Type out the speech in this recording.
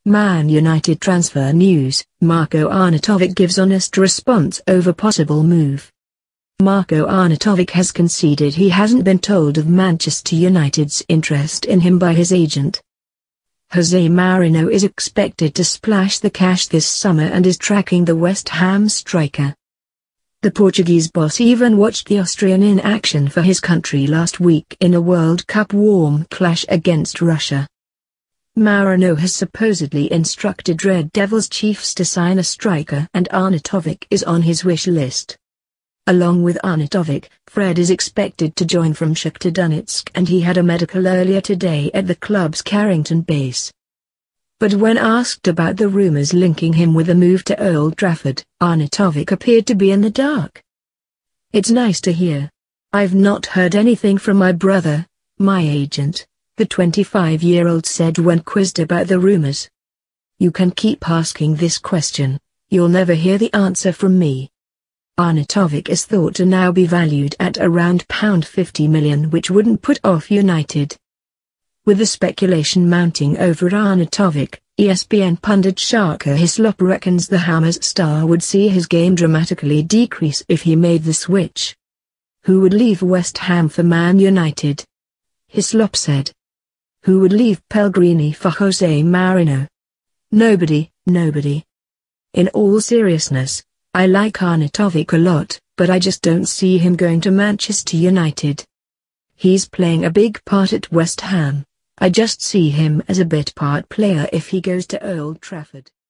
Man United transfer news. Marko Arnautovic gives honest response over possible move. Marko Arnautovic has conceded he hasn't been told of Manchester United's interest in him by his agent. Jose Mourinho is expected to splash the cash this summer and is tracking the West Ham striker. The Portuguese boss even watched the Austrian in action for his country last week in a World Cup warm clash against Russia. Mourinho has supposedly instructed Red Devils chiefs to sign a striker, and Arnautovic is on his wish list. Along with Arnautovic, Fred is expected to join from Shakhtar Donetsk, and he had a medical earlier today at the club's Carrington base. But when asked about the rumours linking him with a move to Old Trafford, Arnautovic appeared to be in the dark. "It's nice to hear. I've not heard anything from my brother, my agent," the 25-year-old said when quizzed about the rumours. "You can keep asking this question, you'll never hear the answer from me." Arnautovic is thought to now be valued at around £50 million, which wouldn't put off United. With the speculation mounting over Arnautovic, ESPN pundit Shaka Hislop reckons the Hammers star would see his game dramatically decrease if he made the switch. "Who would leave West Ham for Man United?" Hislop said. "Who would leave Pellegrini for Jose Mourinho? Nobody, nobody. In all seriousness, I like Arnautovic a lot, but I just don't see him going to Manchester United. He's playing a big part at West Ham. I just see him as a bit part player if he goes to Old Trafford."